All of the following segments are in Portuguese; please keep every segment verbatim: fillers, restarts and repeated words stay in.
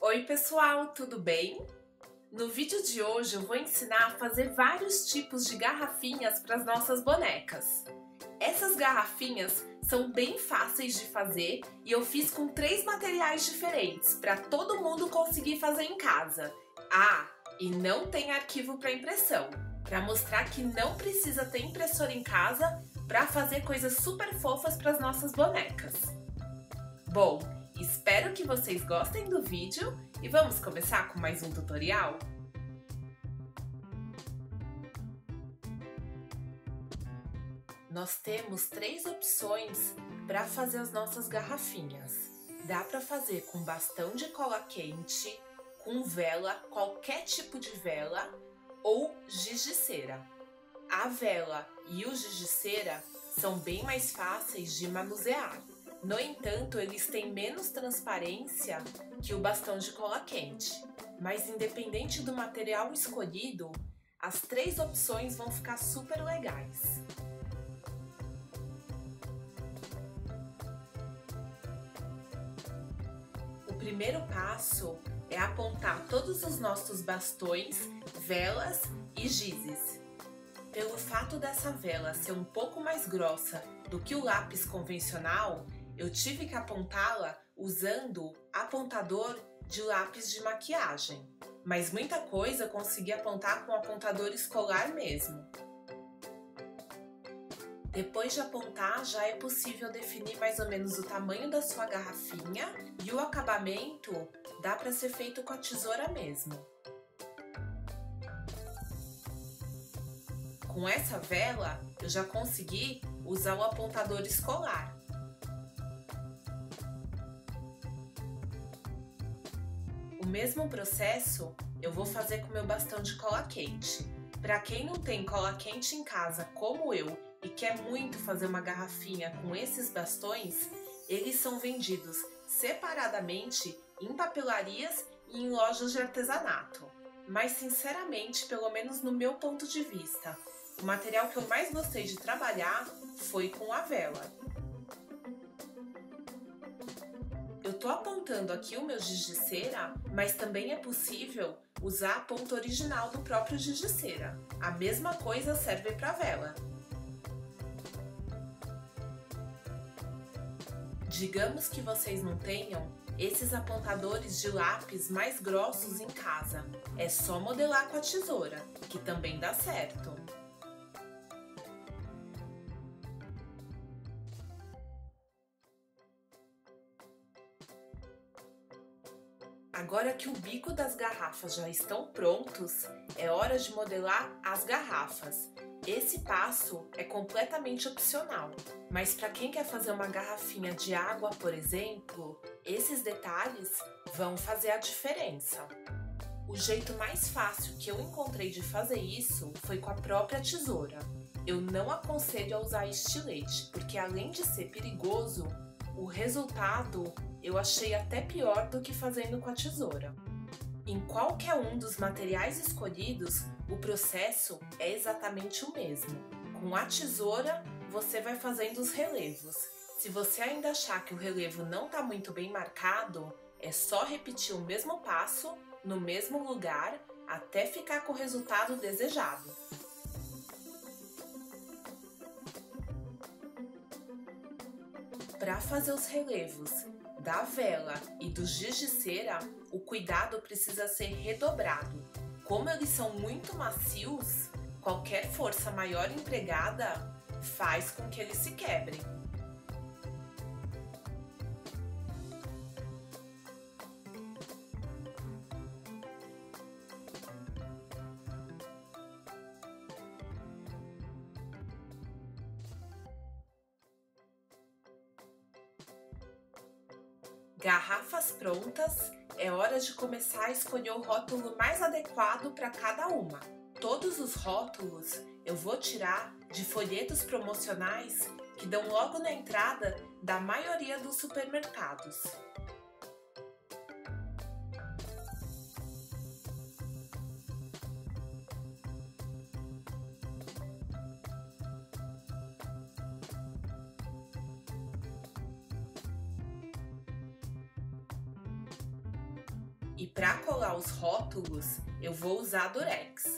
Oi pessoal, tudo bem? No vídeo de hoje eu vou ensinar a fazer vários tipos de garrafinhas para as nossas bonecas. Essas garrafinhas são bem fáceis de fazer e eu fiz com três materiais diferentes para todo mundo conseguir fazer em casa. Ah, e não tem arquivo para impressão, para mostrar que não precisa ter impressora em casa para fazer coisas super fofas para as nossas bonecas. Bom, espero que vocês gostem do vídeo e vamos começar com mais um tutorial? Nós temos três opções para fazer as nossas garrafinhas. Dá para fazer com bastão de cola quente, com vela, qualquer tipo de vela ou giz de cera. A vela e o giz de cera são bem mais fáceis de manusear. No entanto, eles têm menos transparência que o bastão de cola quente. Mas independente do material escolhido, as três opções vão ficar super legais. O primeiro passo é apontar todos os nossos bastões, velas e gizes. Pelo fato dessa vela ser um pouco mais grossa do que o lápis convencional, eu tive que apontá-la usando apontador de lápis de maquiagem. Mas muita coisa eu consegui apontar com apontador escolar mesmo. Depois de apontar, já é possível definir mais ou menos o tamanho da sua garrafinha e o acabamento dá para ser feito com a tesoura mesmo. Com essa vela, eu já consegui usar o apontador escolar. O mesmo processo eu vou fazer com meu bastão de cola quente. Para quem não tem cola quente em casa, como eu, e quer muito fazer uma garrafinha com esses bastões, eles são vendidos separadamente em papelarias e em lojas de artesanato. Mas sinceramente, pelo menos no meu ponto de vista, o material que eu mais gostei de trabalhar foi com a vela. Eu tô apontando aqui o meu giz de cera, mas também é possível usar a ponta original do próprio giz de cera. A mesma coisa serve para a vela. Digamos que vocês não tenham esses apontadores de lápis mais grossos em casa. É só modelar com a tesoura, que também dá certo. Agora que o bico das garrafas já estão prontos, é hora de modelar as garrafas. Esse passo é completamente opcional, mas para quem quer fazer uma garrafinha de água, por exemplo, esses detalhes vão fazer a diferença. O jeito mais fácil que eu encontrei de fazer isso foi com a própria tesoura. Eu não aconselho a usar estilete, porque além de ser perigoso, o resultado eu achei até pior do que fazendo com a tesoura. Em qualquer um dos materiais escolhidos, o processo é exatamente o mesmo. Com a tesoura, você vai fazendo os relevos. Se você ainda achar que o relevo não está muito bem marcado, é só repetir o mesmo passo, no mesmo lugar, até ficar com o resultado desejado. Para fazer os relevos da vela e do giz de cera, o cuidado precisa ser redobrado. Como eles são muito macios, qualquer força maior empregada faz com que eles se quebrem. Garrafas prontas, é hora de começar a escolher o rótulo mais adequado para cada uma. Todos os rótulos eu vou tirar de folhetos promocionais que dão logo na entrada da maioria dos supermercados. E para colar os rótulos, eu vou usar Durex.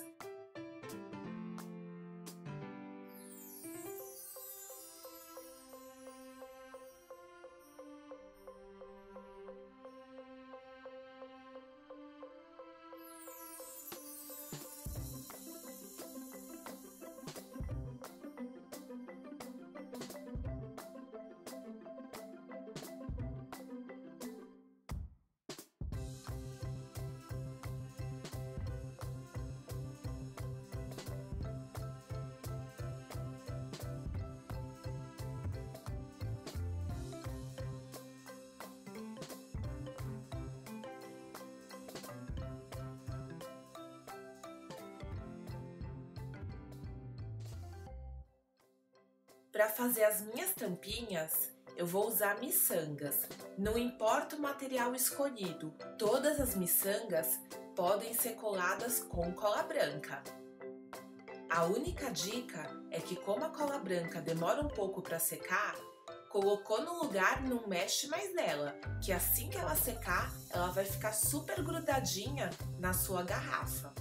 Para fazer as minhas tampinhas, eu vou usar miçangas. Não importa o material escolhido, todas as miçangas podem ser coladas com cola branca. A única dica é que, como a cola branca demora um pouco para secar, colocou no lugar, não mexe mais nela, que assim que ela secar, ela vai ficar super grudadinha na sua garrafa.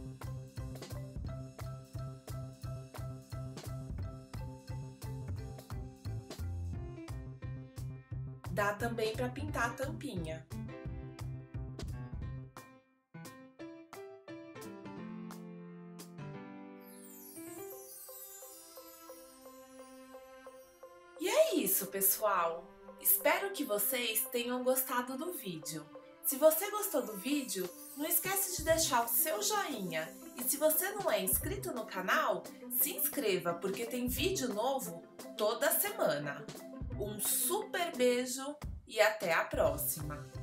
Dá também para pintar a tampinha. E é isso, pessoal! Espero que vocês tenham gostado do vídeo. Se você gostou do vídeo, não esquece de deixar o seu joinha. E se você não é inscrito no canal, se inscreva, porque tem vídeo novo toda semana. Um super beijo e até a próxima!